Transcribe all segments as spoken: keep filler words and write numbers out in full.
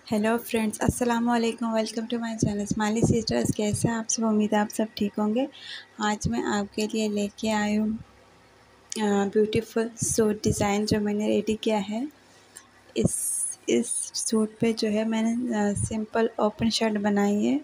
Hello friends, अस्सलाम वालेकुम। Welcome to my channel smiley sisters. कैसे हैं आप सब? उम्मीद है आप सब ठीक होंगे। आज मैं आपके लिए लेके आई हूँ ब्यूटीफुल सूट डिज़ाइन जो मैंने रेडी किया है। इस इस सूट पे जो है मैंने सिंपल ओपन शर्ट बनाई है।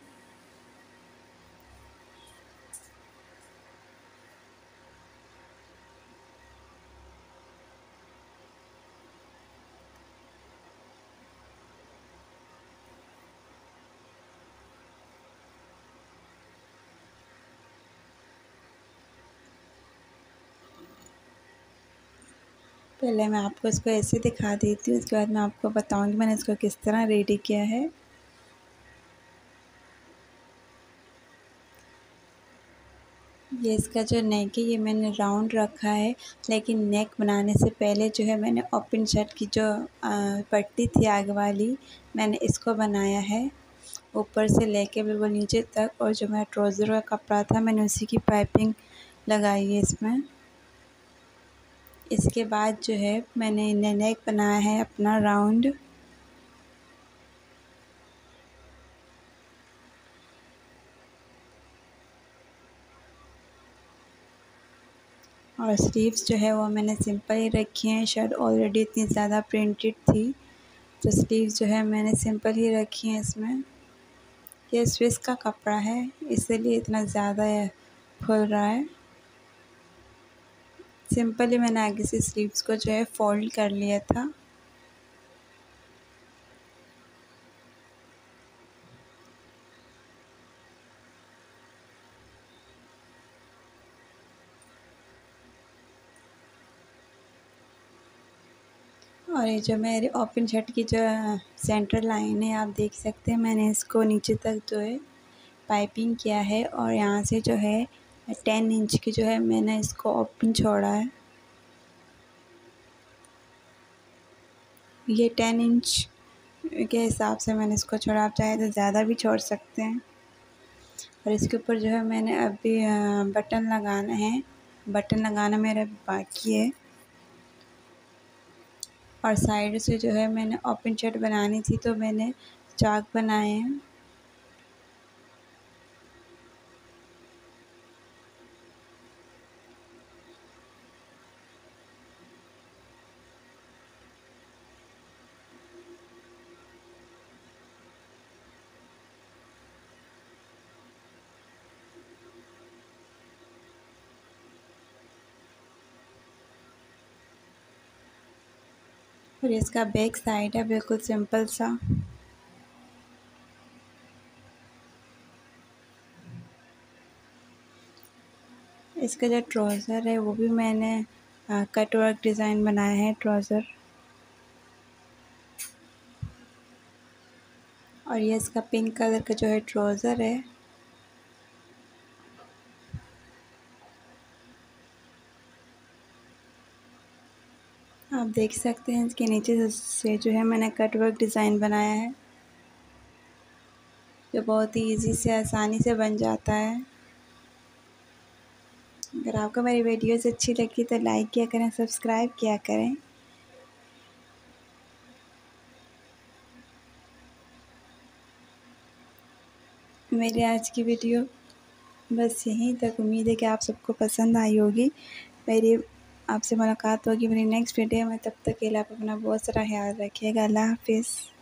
पहले मैं आपको इसको ऐसे दिखा देती हूँ, उसके बाद मैं आपको बताऊँगी मैंने इसको किस तरह रेडी किया है। ये इसका जो नेक है ये मैंने राउंड रखा है, लेकिन नेक बनाने से पहले जो है मैंने ओपन शर्ट की जो पट्टी थी आगे वाली, मैंने इसको बनाया है ऊपर से लेके बिल्कुल नीचे तक। और जो मेरा ट्राउज़र का कपड़ा था मैंने उसी की पाइपिंग लगाई है इसमें। इसके बाद जो है मैंने नेक बनाया है अपना राउंड। और स्लीव्स जो है वो मैंने सिंपल ही रखी हैं। शर्ट ऑलरेडी इतनी ज़्यादा प्रिंटेड थी तो स्लीव्स जो है मैंने सिंपल ही रखी हैं इसमें। ये स्विस का कपड़ा है इसलिए इतना ज़्यादा खुल रहा है। सिंपल ही मैंने आगे से स्लीव्स को जो है फोल्ड कर लिया था। और ये जो मेरे ओपन शर्ट की जो सेंटर लाइन है आप देख सकते हैं, मैंने इसको नीचे तक जो है पाइपिंग किया है। और यहाँ से जो है टेन इंच की जो है मैंने इसको ओपन छोड़ा है। ये टेन इंच के हिसाब से मैंने इसको छोड़ा, आप चाहे तो ज़्यादा भी छोड़ सकते हैं। और इसके ऊपर जो है मैंने अभी बटन लगाना है, बटन लगाना मेरा बाकी है। और साइड से जो है मैंने ओपन शर्ट बनानी थी तो मैंने चाक बनाए हैं। और इसका बैक साइड है बिल्कुल सिंपल सा। इसका जो ट्राउज़र है वो भी मैंने कट वर्क डिज़ाइन बनाया है ट्राउज़र। और ये इसका पिंक कलर का जो है ट्राउज़र है। आप देख सकते हैं इसके नीचे से जो है मैंने कट वर्क डिज़ाइन बनाया है, जो बहुत ही इजी से आसानी से बन जाता है। अगर आपको मेरी वीडियोस अच्छी लगी तो लाइक किया करें, सब्सक्राइब किया करें। मेरी आज की वीडियो बस यहीं तक। उम्मीद है कि आप सबको पसंद आई होगी। मेरी आपसे मुलाकात होगी मेरी नेक्स्ट वीडियो में। तब तक के लिए आप अपना बहुत सारा ख्याल रखिएगा। अल्लाह हाफिज़।